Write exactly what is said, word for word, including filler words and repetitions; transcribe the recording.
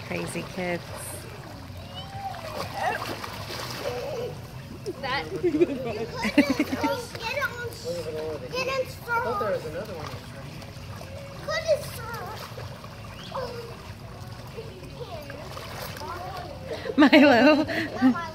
Crazy kids. That. You could just get on, get in straw. I thought there was another one. Could have straw. Oh, if you can. Milo. Not my